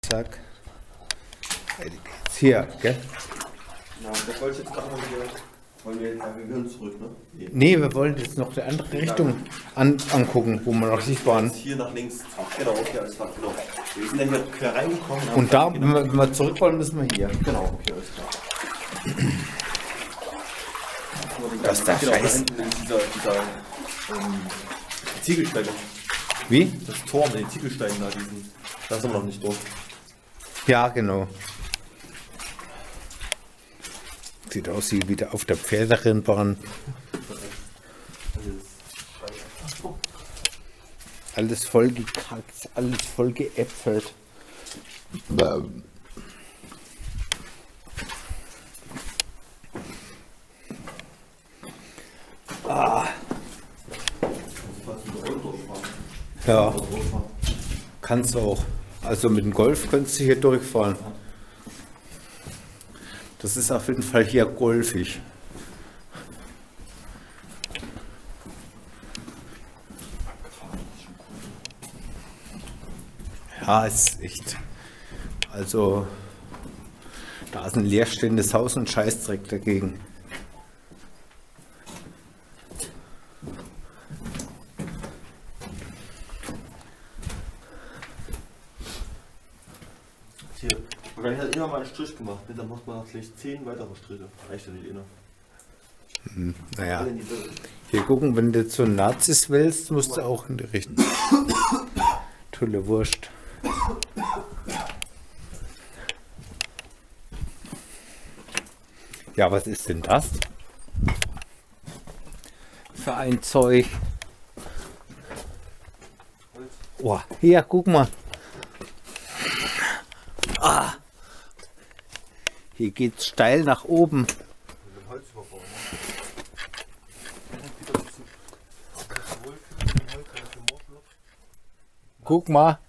Zack. Weiter geht's. Hier, gell? Ja, das wollte ich jetzt gerade mal wieder. Wollen wir jetzt sagen, wir gehören zurück, ne? Nee, wir wollen jetzt noch die andere Richtung angucken, wo wir noch nicht waren. Hier nach links. Genau, okay, alles klar. Genau. Wir sind ja hier quer reingekommen. Und da, wenn wir zurück wollen, müssen wir hier. Genau, okay, alles klar. Das ist der genau, Scheiß. da hinten ist dieser Ziegelsteine. Wie? Das Tor mit den Ziegelsteinen da, diesen. Da sind wir noch nicht durch. Ja, genau. Sieht aus wie wieder auf der Pferderennbahn. Alles voll gekratzt, alles voll geäpfelt. Ja, kannst du auch. Also mit dem Golf könntest du hier durchfahren. Das ist auf jeden Fall hier golfig. Ja, ist echt. Also, da ist ein leerstehendes Haus und Scheißdreck dagegen. Hier. Wahrscheinlich hat immer mal einen Strich gemacht. Dann macht man vielleicht 10 weitere Striche. Reicht ja nicht immer. Naja, hier gucken, wenn du zu Nazis willst, musst du auch in die Richtung. Tolle Wurst. Ja, was ist denn das? Für ein Zeug. Oh, hier, guck mal. Ah. Hier geht's steil nach oben. Guck mal.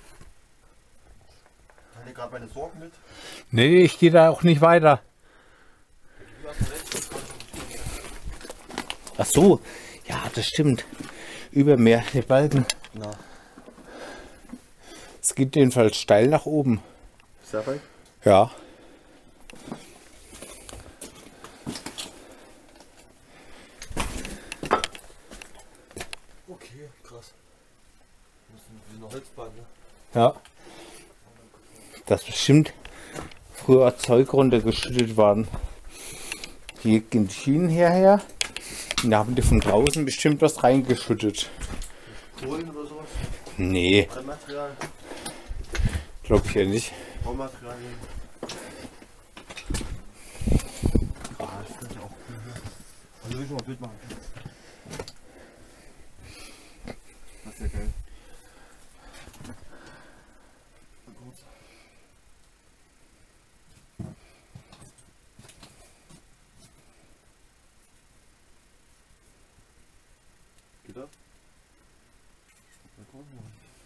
Hat ihr gerade meine Sorgen mit? Nee, ich gehe da auch nicht weiter. Ach so, ja, das stimmt. Über mehrere Balken. Na. Es geht jedenfalls steil nach oben. Sehr weit? Ja. Okay, krass. Das ist eine Holzbahn, ne? Ja. Das bestimmt früher Zeug runtergeschüttet worden. Hier gehen die Schienen hierher. Und da haben die von draußen bestimmt was reingeschüttet. Kohlen oder sowas? Nee, Brennmaterial? glaub ich ja nicht. Baumaterialien? Ah, das könnte auch cool sein. Also will ich schon mal ein Bild machen. Das ist ja geil. Gut. Geht das? Mal gucken.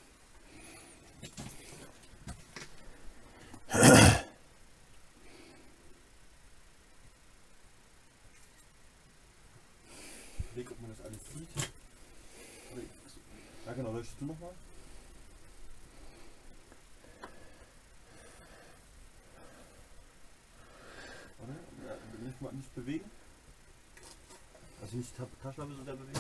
Weg, ob man das alles sieht. Ja genau, leuchtest du nochmal? Oder? Ja, nicht bewegen. Also nicht Taschenlampe so sehr bewegen.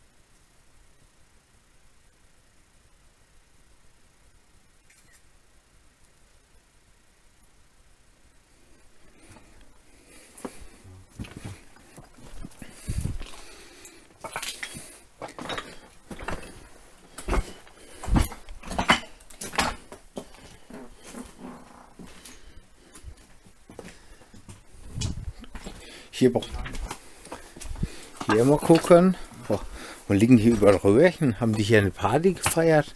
Hier mal gucken. Boah, wo liegen hier überall Röhrchen? Haben die hier eine Party gefeiert?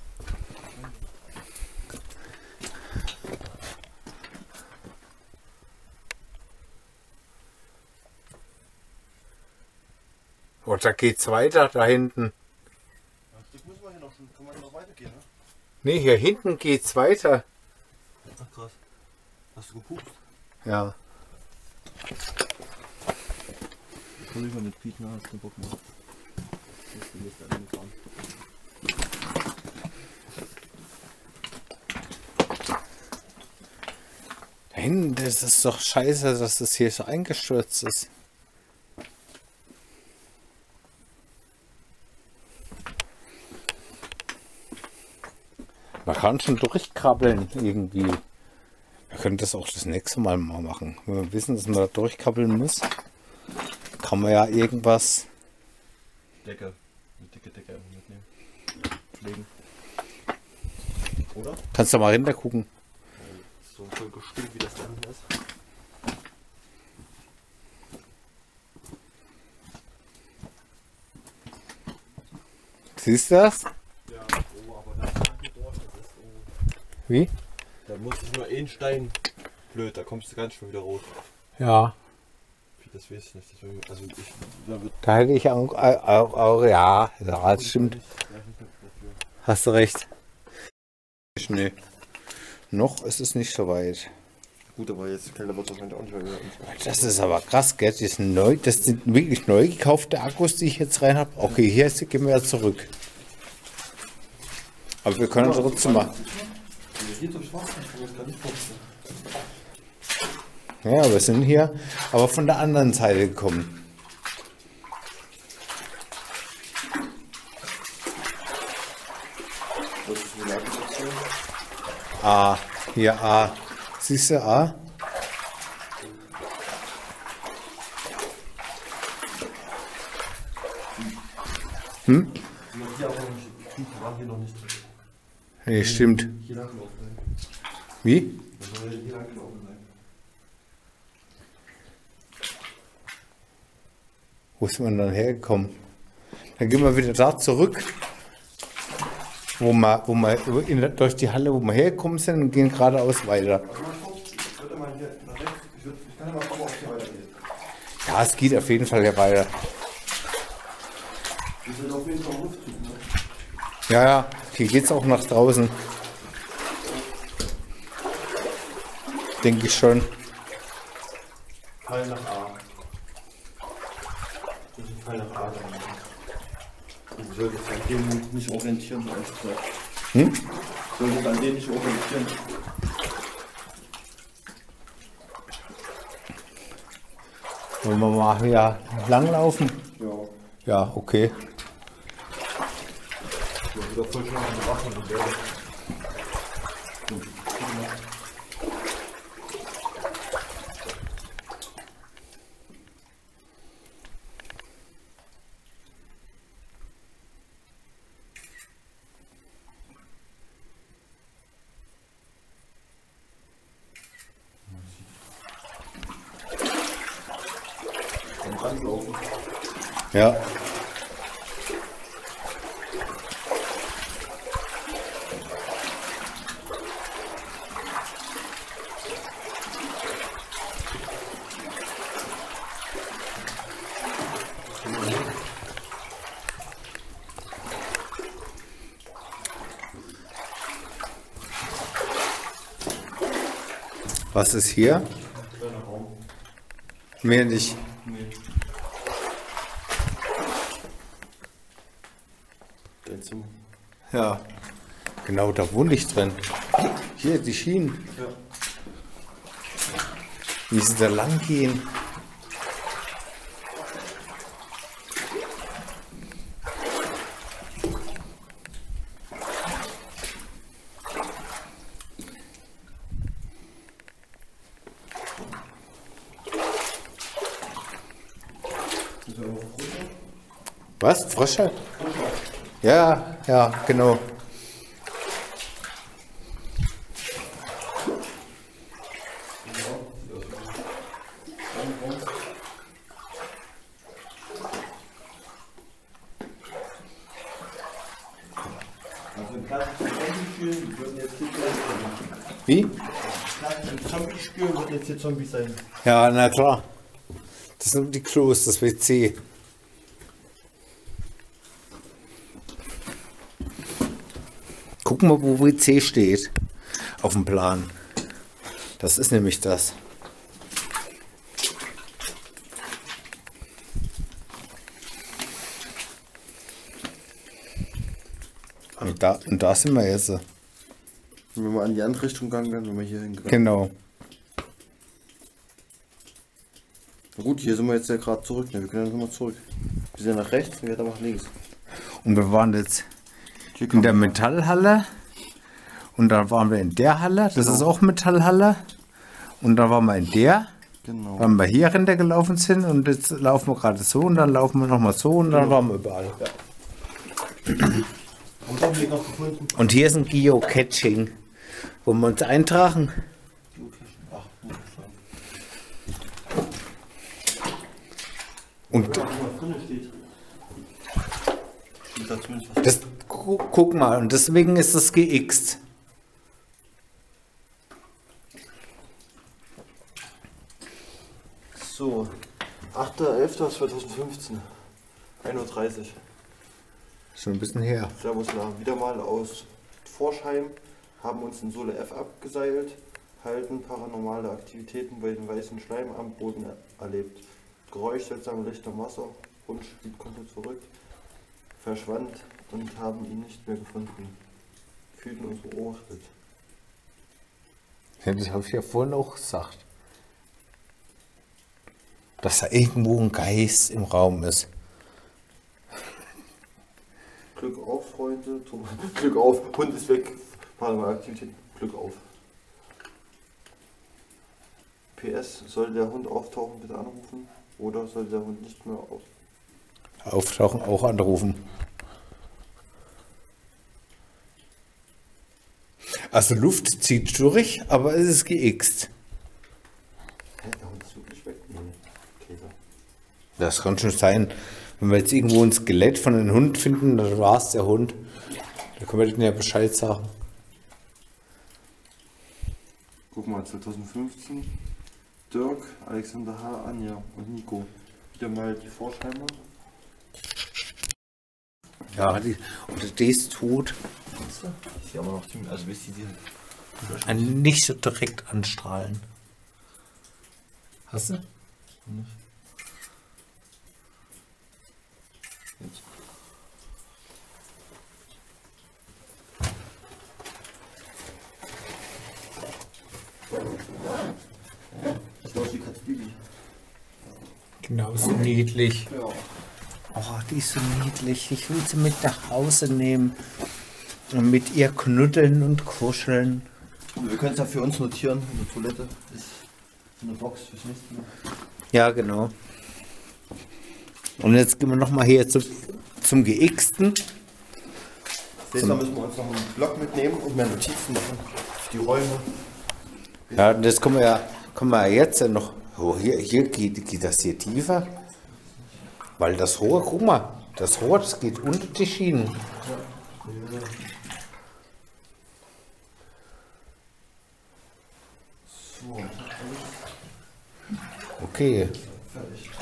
Oh, da geht's weiter, da hinten. Das müssen wir hier noch schon. Können wir hier noch weitergehen, ne? Ne, hier hinten geht's weiter. Ach krass. Hast du gepupst? Ja. Komm lieber mit Piet, hast keinen Bock mehr. Jetzt bin ich da hingefahren. Nein, das ist doch scheiße, dass das hier so eingestürzt ist. Man kann schon durchkrabbeln irgendwie. Wir können das auch das nächste Mal machen. Wenn wir wissen, dass man da durchkrabbeln muss, kann man ja irgendwas... Decke. Eine dicke Decke mitnehmen. Legen. Oder? Kannst du mal runter gucken. So voll gestimmt, wie das da hinten ist. Siehst du das? Ja, oh, aber da ist nicht durch. Das ist, oh. Wie? Da muss ich nur einen Stein. Blöd, da kommst du ganz schön wieder raus. Ja. Wie, das weiß ich nicht. Das will, also ich, da wird Da hätte ich auch ja, das stimmt. Hast du recht. Nee. Noch ist es nicht so weit. gut, aber jetzt kann der wird wahrscheinlich auch nicht mehr wieder. Das ist aber krass, gell? Das sind wirklich neu gekaufte Akkus, die ich jetzt rein habe. Okay, hier gehen wir ja zurück. Aber wir können trotzdem mal. Hier zum Schwarzen, ich kann das gar nicht putzen. Ja, wir sind hier, aber von der anderen Seite gekommen. Das ist eine Ladestation. A, hier A. Siehst du A? Hm? Hier auch noch nicht. Die waren hier noch nicht drin. Nee, stimmt. Hier lang gelaufen sein. Wie? Das soll hier lang gelaufen sein. Wo ist man dann hergekommen? Dann gehen wir wieder da zurück, durch die Halle, wo wir hergekommen sind und gehen geradeaus weiter. Ich würde mal hier nach rechts. Ich kann ja mal gucken, ob es hier weitergeht. Ja, es geht auf jeden Fall hier weiter. Wir sind auf jeden Fall im Luftzug, ne? Ja, ja, hier geht es auch nach draußen. Denke ich schon. Fall nach A. Das ist ein Fall nach A. Du solltest an dem nicht orientieren, ehrlich gesagt. Hm? Du solltest an dem nicht orientieren. Wollen wir mal hier langlaufen? Ja. Ja, okay. Du hast wieder voll schon an die Waffen und Berge. Anlaufen. Ja. Was ist hier? Kleiner Raum. Mehr nicht. Nee. Dein Zimmer. Ja. Genau, da wohne ich drin. Hier, die Schienen. Ja. Wie sie da lang gehen. Ist ja auch Früchte. Was? Frösche? Ja, ja, genau. Also in klassischen Zombie-Spielen würden jetzt hier Zombies sein. Wie? In klassischen Zombie-Spielen würden jetzt hier Zombies sein. Ja, na klar. Das sind die Klos, das WC. Guck mal, wo WC steht. Auf dem Plan. Das ist nämlich das. Und da sind wir jetzt. Wenn wir mal in die andere Richtung gegangen wären, wenn wir hier hingegangen. Genau. Na gut, hier sind wir jetzt ja gerade zurück. Ne? Wir können ja nochmal zurück. Wir sind nach rechts und wir nach links. Und wir waren jetzt in der Metallhalle. Und dann waren wir in der Halle. Das ist auch Metallhalle. Und dann waren wir in der. Genau. Weil wir hier runtergelaufen sind. Und jetzt laufen wir gerade so. Und dann laufen wir nochmal so. Und dann waren wir überall. Und hier ist ein Geocaching. Wo wir uns eintragen. Und das, guck mal, und deswegen ist das geixt. So, 8.11.2015, 1:30 Uhr. Schon ein bisschen her. Servus, wieder mal aus Forchheim, haben uns in Sole F abgeseilt, halten paranormale Aktivitäten bei den weißen Schleim am Boden erlebt. Geräusch seltsamer Licht am Wasser, Hund konnte zurück, verschwand und haben ihn nicht mehr gefunden. Fühlten uns beobachtet. Ja, das habe ich ja vorhin auch gesagt. Dass da irgendwo ein Geist im Raum ist. Glück auf, Freunde. Glück auf. Hund ist weg. Paranormale Aktivitäten. Glück auf. PS. Soll der Hund auftauchen, bitte anrufen? Oder soll der Hund nicht mehr Auftauchen, auch anrufen. Also Luft zieht durch, aber es ist geixt. Hä, der Hund ist wirklich weg? Nee, Käse. Das kann schon sein. Wenn wir jetzt irgendwo ein Skelett von einem Hund finden, dann war es der Hund. Da können wir denen ja Bescheid sagen. Guck mal, 2015. Dirk, Alexander H., Anja und Nico. Wieder mal die Forchheimer. Ja, die ist tot. Die haben wir noch ziemlich, also bis die Nicht so direkt anstrahlen. Hast du? nicht. Jetzt. Das war die Katze Bibi. Genau, so niedlich. Ja. Oh, die ist so niedlich. Ich will sie mit nach Hause nehmen. Und mit ihr knuddeln und kuscheln. Wir können es ja für uns notieren. Eine Toilette ist eine Box fürs nächste Mal. Ja, genau. Und jetzt gehen wir nochmal hier zum Geixten. Nächstes Mal müssen wir uns noch einen Block mitnehmen und mehr Notizen machen für die Räume. Ja, das können wir ja jetzt noch. Oh, hier geht das hier tiefer. Weil das Rohr, guck mal, das Rohr, das geht unter die Schienen. So, Okay. fertig.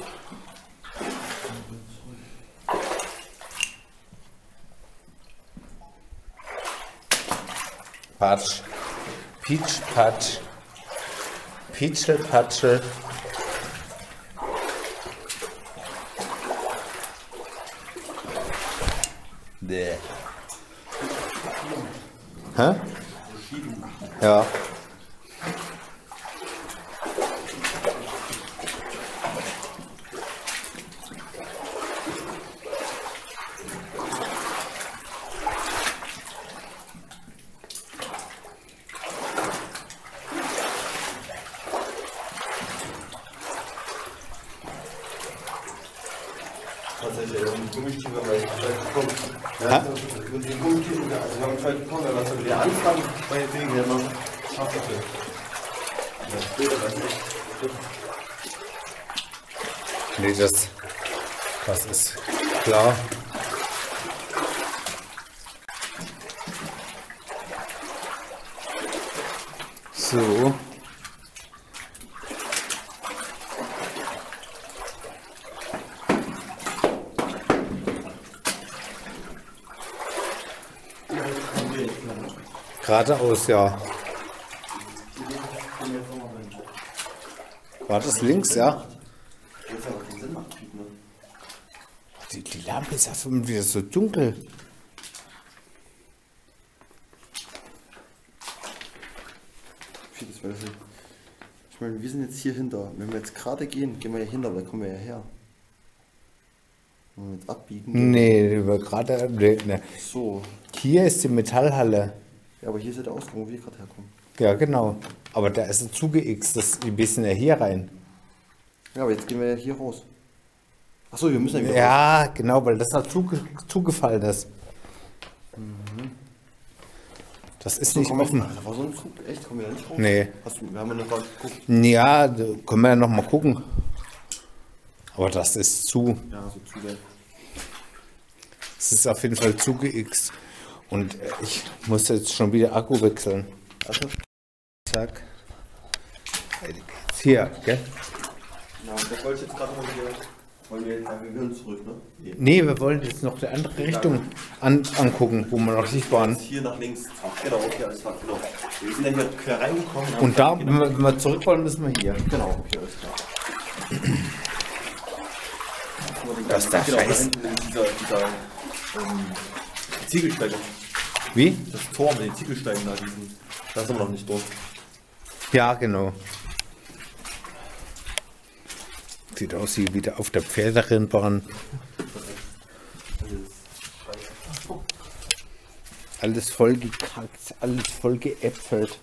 Patsch. Pitsch, Patsch. Pitschel, Patschel. Bäh. Hä? Ja. Tatsächlich, die Gummistiefeln haben wir jetzt bekommen. Ja? Ja, die Gummistiefeln, also wir haben es bekommen, wenn wir es wieder anfangen, bei den Wegen, dann noch schafft das nicht. Ja, später weiß ich. Nee, das ist klar. So. Geradeaus, ja. War das links, ja? Jetzt aber keinen Sinn macht, ne? Die Lampe ist ja schon wieder so dunkel. Vieles weiß ich. Ich meine, wir sind jetzt hier hinter. Wenn wir jetzt gerade gehen, gehen wir ja hinter, da kommen wir ja her. Wenn wir jetzt abbiegen. Nee, über gerade. Ne. So. Hier ist die Metallhalle. Ja, aber hier ist ja der Ausgang, wo wir gerade herkommen. Ja, genau. Aber da ist ein zugeixt. Wir müssen ja hier rein. Ja, aber jetzt gehen wir ja hier raus. Achso, wir müssen ja wieder raus. Ja, genau, weil das da zugefallen ist. Das ist nicht offen. Da war so ein Zug. Echt? Kommen wir da nicht raus? Nee. Wir haben ja noch gerade geguckt. Ja, da können wir ja noch mal gucken. Aber das ist zu. Ja, so zu weit. Es ist auf jeden Fall zugeixt. Und ich muss jetzt schon wieder Akku wechseln. Also? Zack. Hier, gell? Ja, das wollte ich jetzt gerade mal hier. Wollen wir jetzt wir gehören zurück, ne? Nee, wir wollen jetzt noch die andere Richtung angucken, wo wir noch nicht waren. Hier nach links. Ach, genau, okay, alles klar, genau. Wir sind ja hier quer reingekommen. Und da, wenn wir zurück wollen, müssen wir hier. Genau, okay, alles klar. Das ist der genau, da Scheiß. hinten in dieser Ziegelsteine. Wie? Das Tor mit den Ziegelsteinen da, da sind wir noch nicht durch. Ja, genau. Sieht aus wie wieder auf der Pferderennbahn. Alles voll gekratzt, alles voll geäpfelt.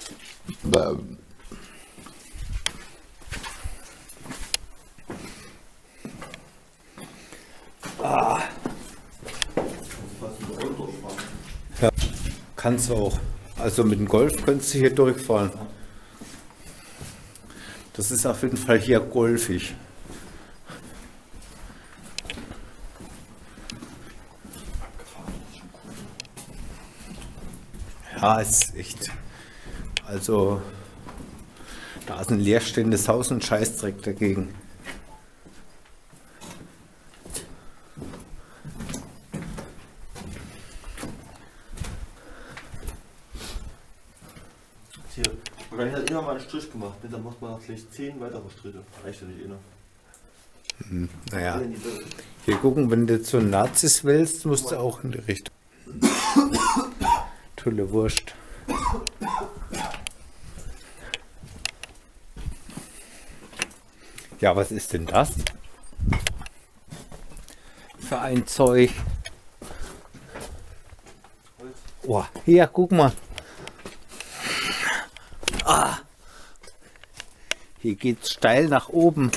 Ja, kannst du auch. Also mit dem Golf könntest du hier durchfahren. Das ist auf jeden Fall hier golfig. Ja, ist echt. Also, da ist ein leerstehendes Haus und Scheißdreck dagegen. Hier, und dann hat immer mal einen Strich gemacht, dann macht man gleich 10 weitere Striche. Reicht ja nicht einer. Naja, hier gucken, wenn du zu Nazis willst, musst du auch in die Richtung. Tolle Wurst. Ja, was ist denn das? Für ein Zeug. Oh, hier, guck mal. Ah. Hier geht's steil nach oben.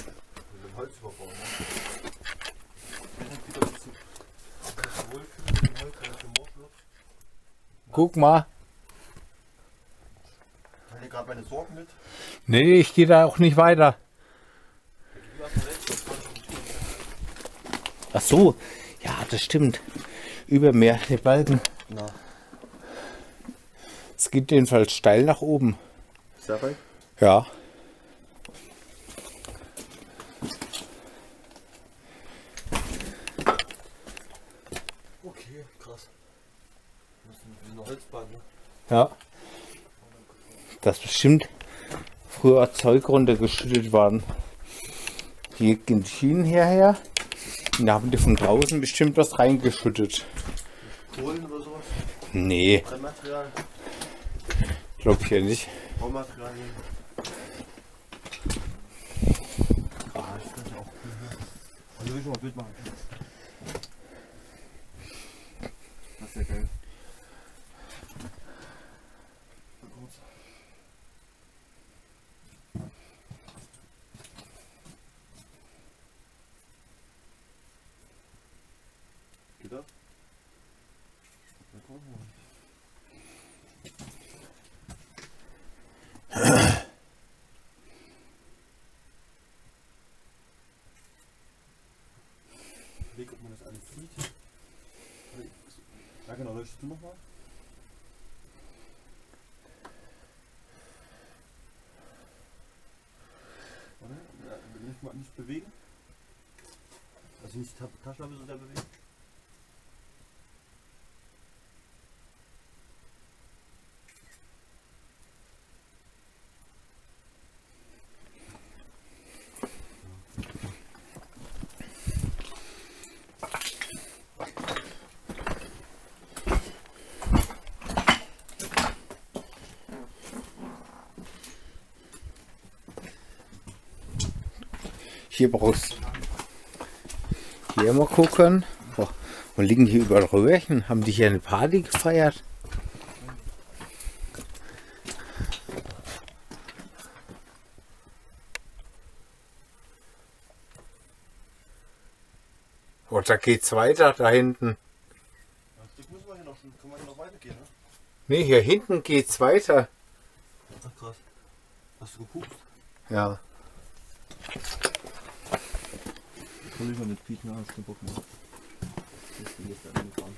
Guck mal. Hat ihr gerade meine Sorgen mit? Nee, ich gehe da auch nicht weiter. Ach so, ja, das stimmt. Über mehrere Balken. Na. Es geht jedenfalls steil nach oben. Sehr weit? Ja. Okay, krass. Das ist eine Holzbahn, ne? Ja. Das bestimmt früher Zeug runtergeschüttet worden. Hier gehen die Schienen hierher. Und da haben die von draußen bestimmt was reingeschüttet. Kohlen oder sowas? Nee, Brennmaterial? glaub ich ja nicht. Baumaterialien? Ah, ich könnte auch. Also will ich mal ein Bild machen. Das ist ja geil. Geht das? Na, guck mal. Weg, ob man das alles sieht. Ja genau, leuchtest du nochmal? Warte, nicht bewegen. Also nicht die Taschenlampe so sehr bewegen. hier brauchst. Hier mal gucken. Oh, und liegen hier überall Röhrchen. Haben die hier eine Party gefeiert? Oh, da geht's weiter, da hinten. Das müssen wir hier noch, können wir hier noch weitergehen, ne? Ne, hier hinten geht's weiter. Ach krass. Hast du gepupst? Ja. Kann ich mal nicht pieken, hast du Bock mehr. Ich bin jetzt da angefahren.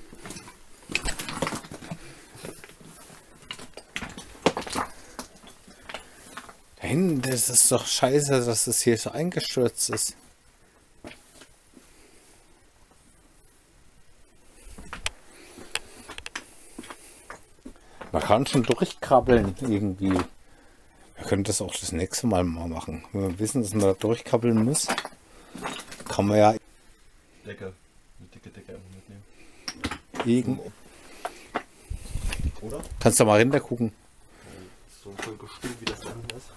Da hinten, das ist doch scheiße, dass es hier so eingestürzt ist. Man kann schon durchkrabbeln irgendwie. Wir können das auch das nächste Mal machen. Wenn wir wissen, dass man da durchkrabbeln muss, kann man ja Decke. Eine dicke Decke einfach mitnehmen. irgendwo. Oder? Kannst du mal runter gucken. So voll bestimmt, wie das da hinten ist.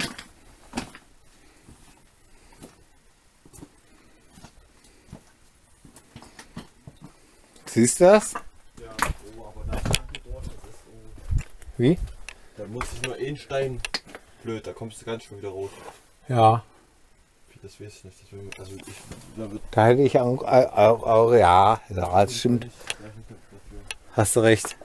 Siehst du das? Ja, oh, aber da ist noch durch. Das ist so. Wie? Da muss ich nur einen Stein. Blöd, da kommst du ganz schnell wieder raus. Ja. Das weiß ich nicht. Das will, also ich, da wird Da hätte ich auch ja, das stimmt. Hast du recht.